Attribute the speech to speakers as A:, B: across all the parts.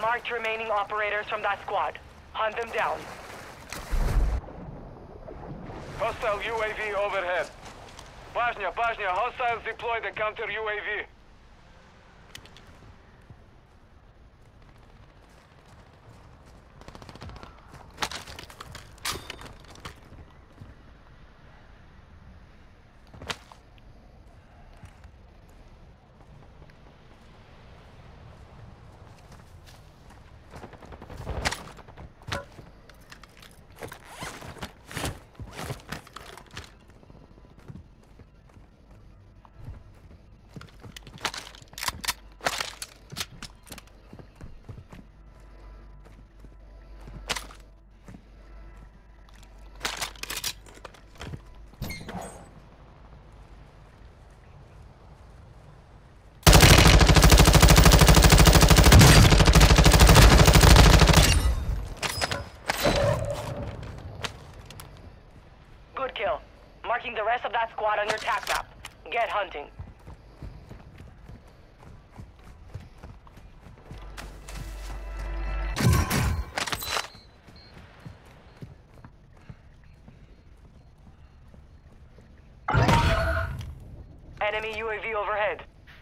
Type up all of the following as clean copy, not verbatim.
A: marked remaining operators from that squad. Hunt them down.
B: Hostile UAV overhead. Bashня, hostiles deploy the counter UAV.
A: Good kill. Marking the rest of that squad on your tac map. Get hunting. Enemy UAV overhead.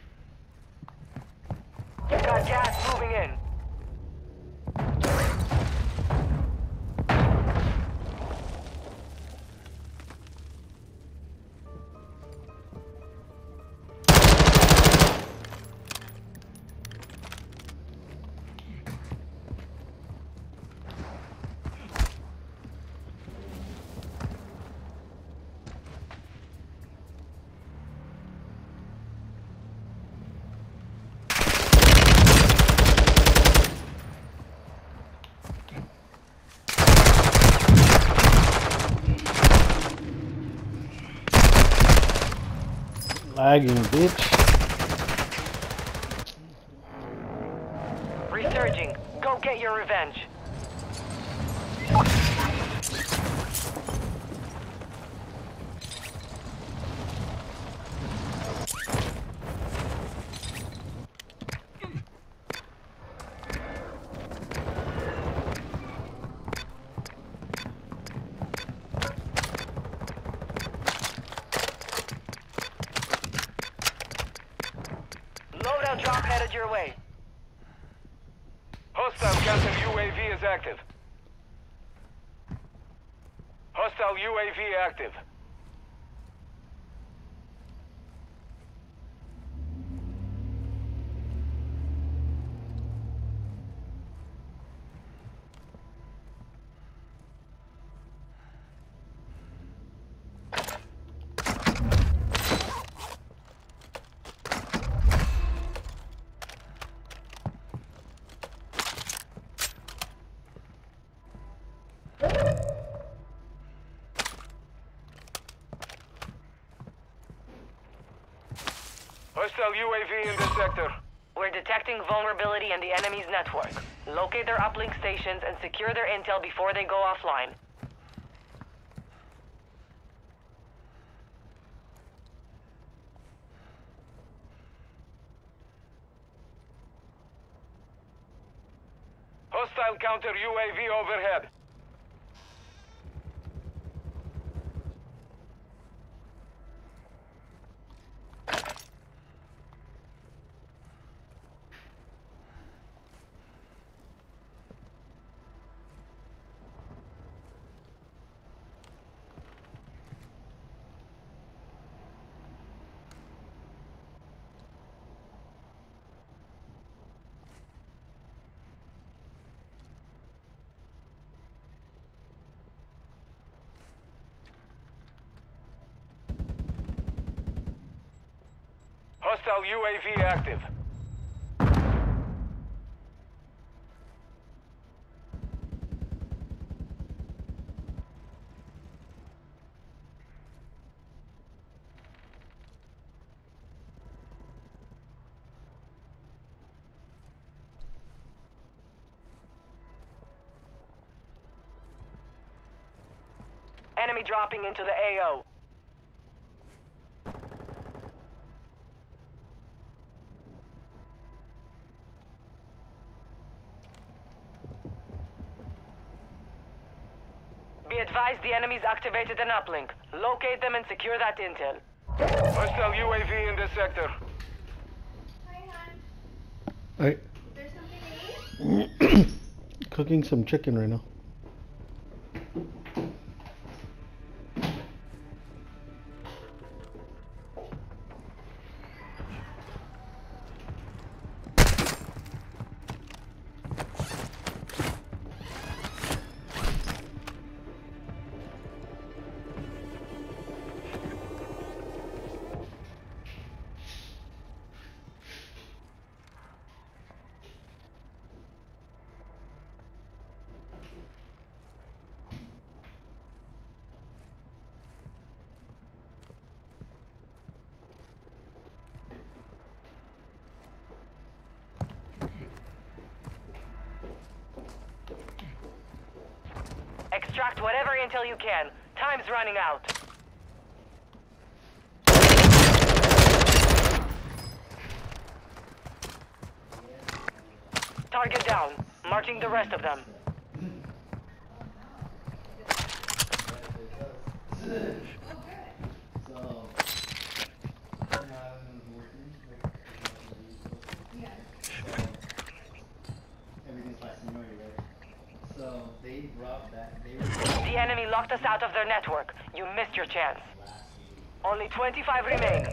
A: You've got gas moving in.
C: Lagging, bitch.
A: Resurging. Go get your revenge. Loadout drop headed your way.
B: Hostile counter UAV is active. Hostile UAV active. Hostile UAV in this sector.
A: We're detecting vulnerability in the enemy's network. Locate their uplink stations and secure their intel before they go offline.
B: Hostile counter UAV overhead. Hostile UAV active.
A: Enemy dropping into the AO. advised the enemies activated an uplink. Locate them and secure that intel.
B: Hostile UAV in this sector.
C: Alright.
D: There's something to eat?
C: Cooking some chicken right now.
A: Extract whatever intel you can. Time's running out. Target down. Marching the rest of them.
E: So they brought back.
A: The enemy locked us out of their network. You missed your chance. Only 25 remain.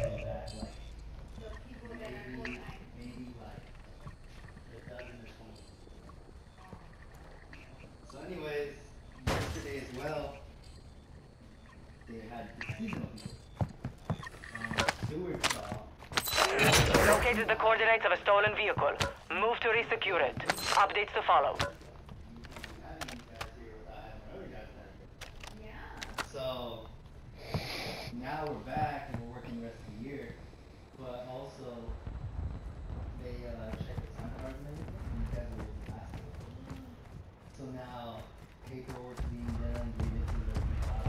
E: So anyways, yesterday as well, they had the seasonal people. Stewart saw.
A: Located the coordinates of a stolen vehicle. Move to resecure it. Updates to follow.
E: Having you guys here without having other guys back here.
D: Yeah.
E: So now we're back and we're working the rest of the year, but also they checked the time cards and everything, and you guys were the last one. So now paperwork's being done, we get to the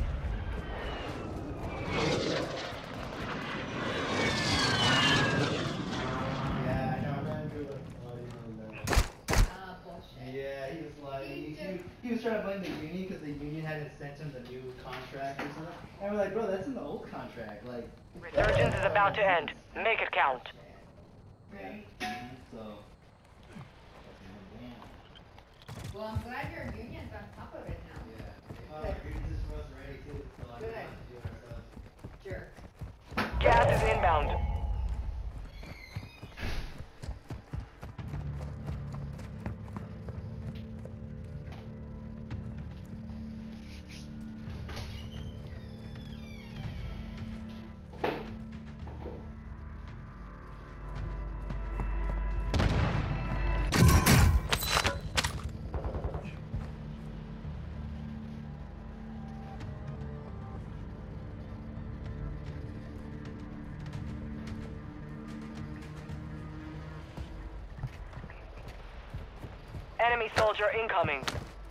E: Yeah, I know. I'm trying to do the audio on that.
D: Bullshit.
E: Yeah, he was like, he was trying to blame the union because the union hadn't sent him the new contract or something. And we're like, bro, that's in the old contract. Like,
A: Resurgence is about to end. Make it count.
D: Right.
E: So,
D: Well, I'm glad your union's on top of it now.
E: yeah. Oh, greetings is for us already too, so I don't
D: Good.
E: have to do it ourselves.
D: Sure.
A: Gas is inbound. Enemy soldier incoming.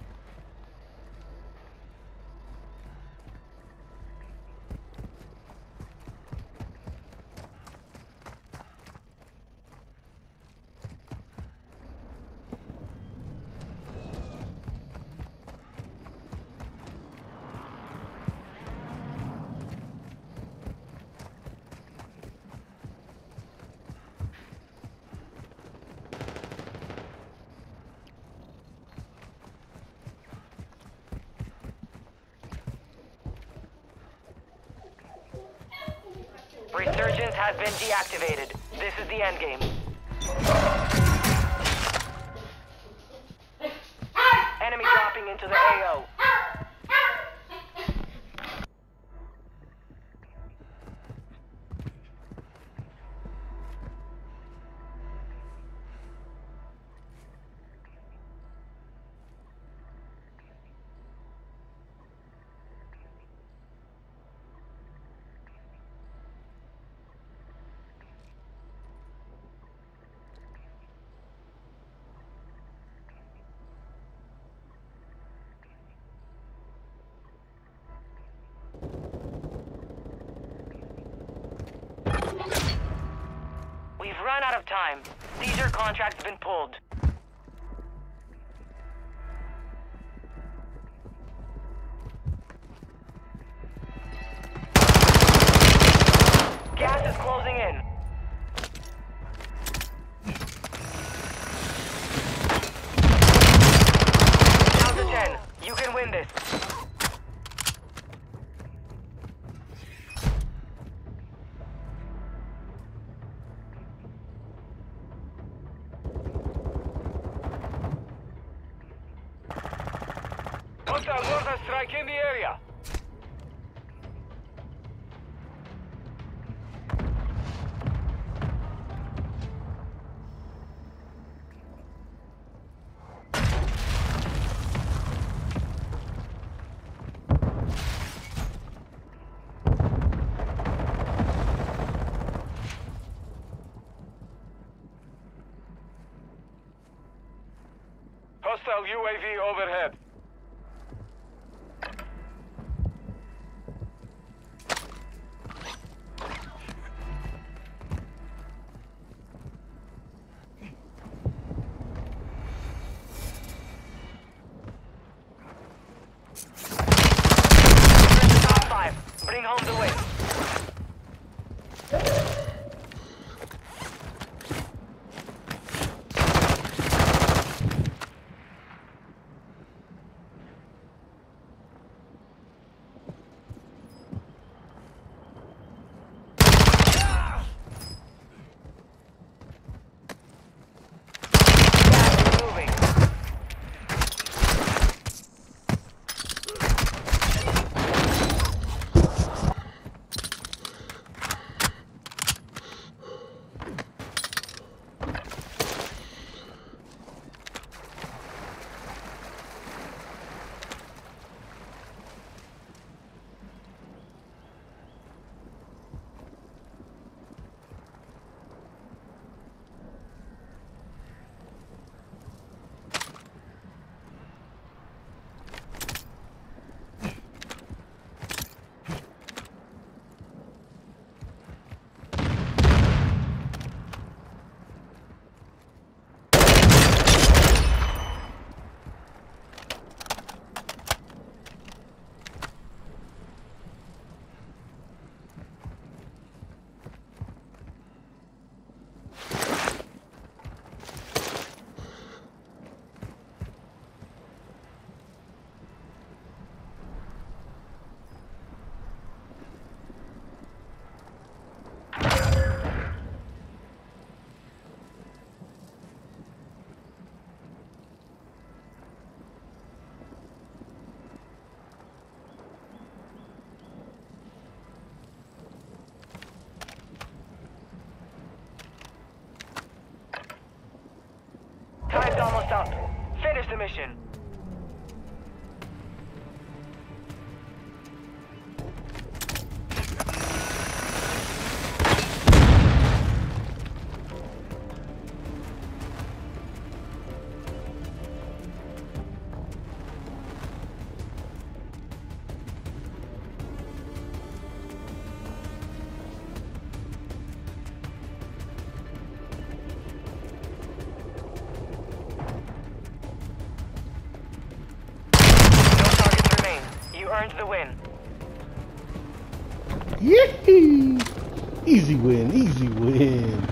A: Resurgence has been deactivated. This is the endgame. Enemy dropping into the AO. We've run out of time. Seizure contract's been pulled.
B: Hostile mortar strike in the area. Hostile UAV overhead.
A: Top 5. Bring home the win. Moving. Time's almost up. Finish the mission. Earned the win.
C: Yee! Easy win, easy win.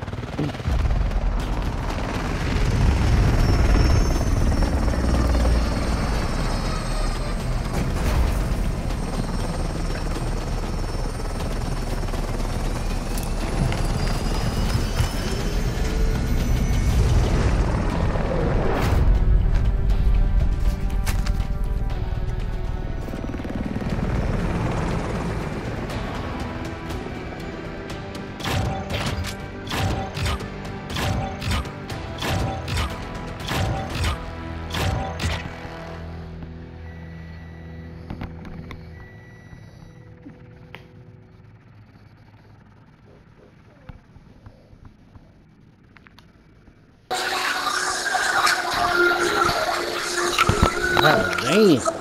C: God damn.